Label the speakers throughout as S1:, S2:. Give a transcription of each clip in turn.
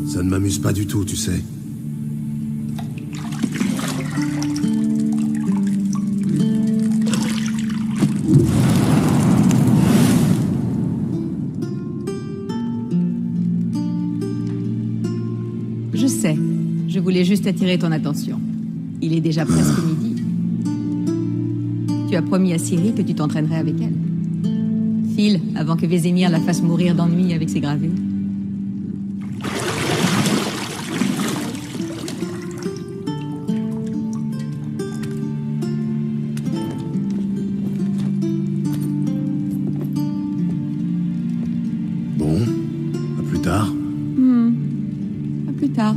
S1: Ça ne m'amuse pas du tout, tu sais.
S2: Je sais. Je voulais juste attirer ton attention. Il est déjà presque midi. Tu as promis à Ciri que tu t'entraînerais avec elle. File, avant que Vézémir la fasse mourir d'ennui avec ses gravures.
S1: Bon, à plus tard.
S2: À plus tard.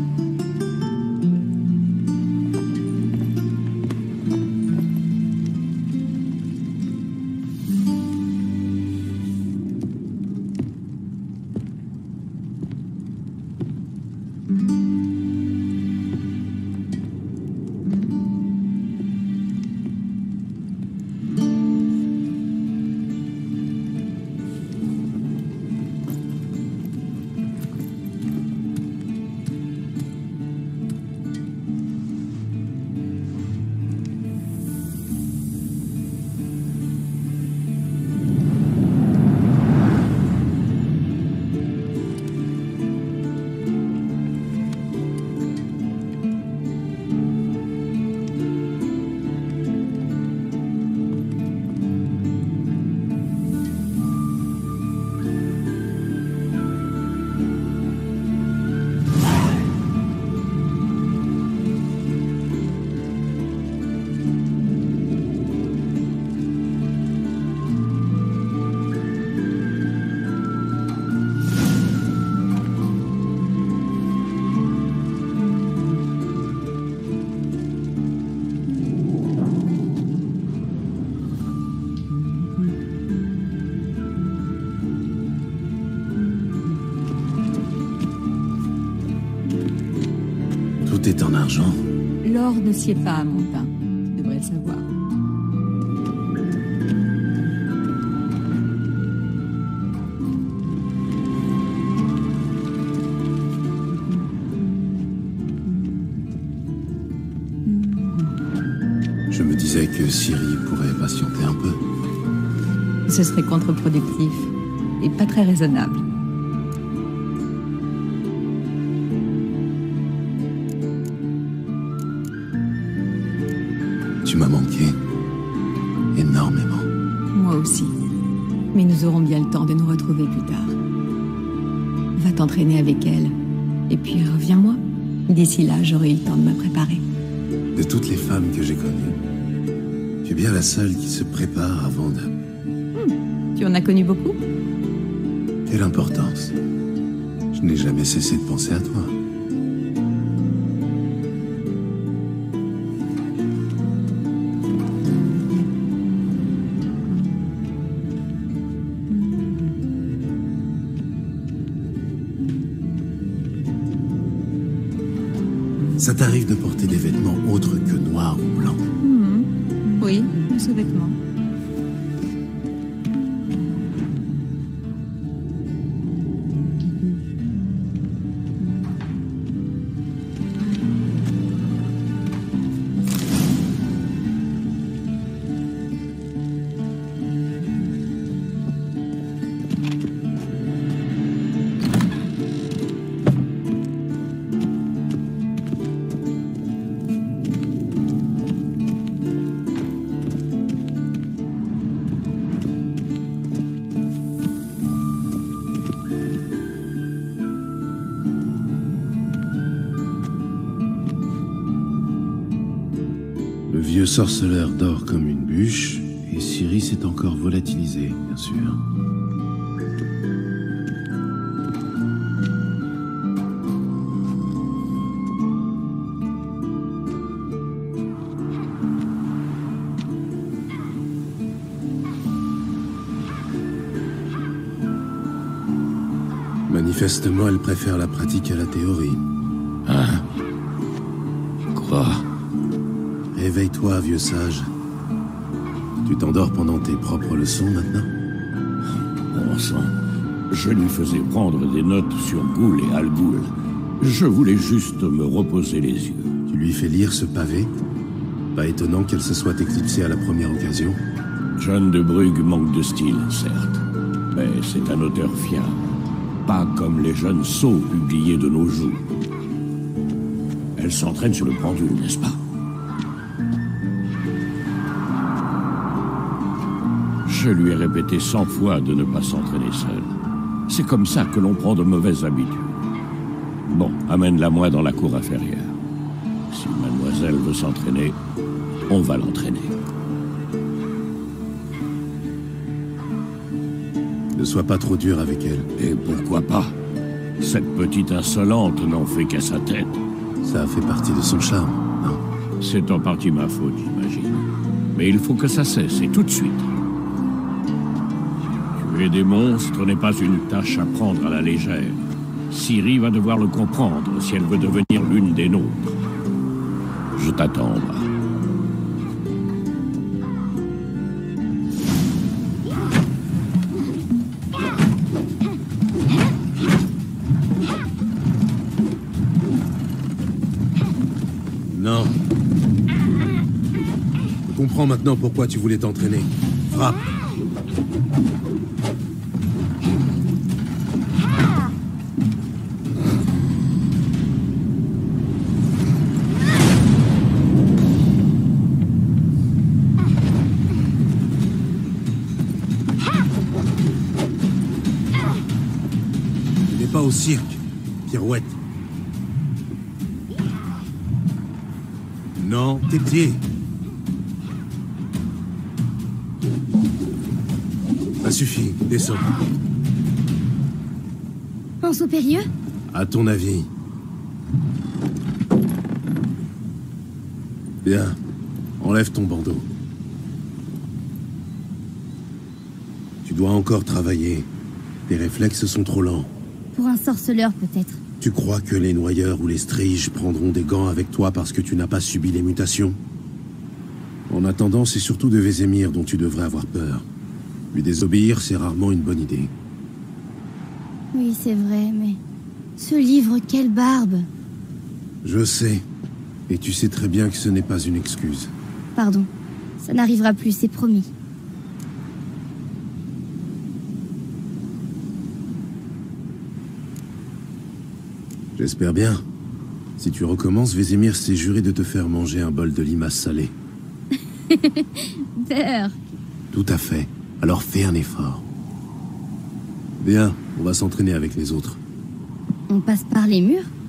S1: Tout est en argent.
S2: L'or ne sied pas à mon teint. Tu devrais le savoir.
S1: Je me disais que Ciri pourrait patienter un peu.
S2: Ce serait contre-productif et pas très raisonnable.
S1: Tu m'as manqué. Énormément.
S2: Moi aussi. Mais nous aurons bien le temps de nous retrouver plus tard. Va t'entraîner avec elle. Et puis reviens-moi. D'ici là, j'aurai eu le temps de me préparer.
S1: De toutes les femmes que j'ai connues, tu es bien la seule qui se prépare avant de...
S2: Tu en as connu beaucoup?
S1: Quelle importance. Je n'ai jamais cessé de penser à toi. Ça t'arrive de porter des vêtements autres que noirs ou blancs?
S2: Oui, ce vêtement.
S1: Le vieux sorceleur dort comme une bûche, et Ciri s'est encore volatilisée, bien sûr. Manifestement, elle préfère la pratique à la théorie.
S3: Hein? Quoi?
S1: Réveille-toi, vieux sage. Tu t'endors pendant tes propres leçons maintenant?
S3: Bon sang, je lui faisais prendre des notes sur Ghoul et Al Ghul. Je voulais juste me reposer les yeux.
S1: Tu lui fais lire ce pavé? Pas étonnant qu'elle se soit éclipsée à la première occasion.
S3: John de Brugge manque de style, certes. Mais c'est un auteur fiable. Pas comme les jeunes sots publiés de nos jours. Elle s'entraîne sur le pendule, n'est-ce pas? Je lui ai répété 100 fois de ne pas s'entraîner seule. C'est comme ça que l'on prend de mauvaises habitudes. Bon, amène-la moi dans la cour inférieure. Si mademoiselle veut s'entraîner, on va l'entraîner.
S1: Ne sois pas trop dur avec elle.
S3: Et pourquoi pas? Cette petite insolente n'en fait qu'à sa tête.
S1: Ça fait partie de son charme, non?
S3: C'est en partie ma faute, j'imagine. Mais il faut que ça cesse, et tout de suite. Tuer des monstres n'est pas une tâche à prendre à la légère. Ciri va devoir le comprendre si elle veut devenir l'une des nôtres. Je t'attends en bas.
S1: Non. Je comprends maintenant pourquoi tu voulais t'entraîner. Frappe. Tu n'es pas au cirque, pirouette. Non, tes pieds. Ça suffit, descends.
S4: Pense au périlleux?
S1: À ton avis. Bien. Enlève ton bandeau. Tu dois encore travailler. Tes réflexes sont trop lents.
S4: Pour un sorceleur, peut-être.
S1: Tu crois que les noyeurs ou les striges prendront des gants avec toi parce que tu n'as pas subi les mutations? En attendant, c'est surtout de Vézémir dont tu devrais avoir peur. Lui désobéir, c'est rarement une bonne idée.
S4: Oui, c'est vrai, mais... Ce livre, quelle barbe!
S1: Je sais. Et tu sais très bien que ce n'est pas une excuse.
S4: Pardon. Ça n'arrivera plus, c'est promis.
S1: J'espère bien. Si tu recommences, Vézémir s'est juré de te faire manger un bol de limace salée.
S4: Beurre!
S1: Tout à fait. Alors fais un effort. Bien, on va s'entraîner avec les autres.
S4: On passe par les murs?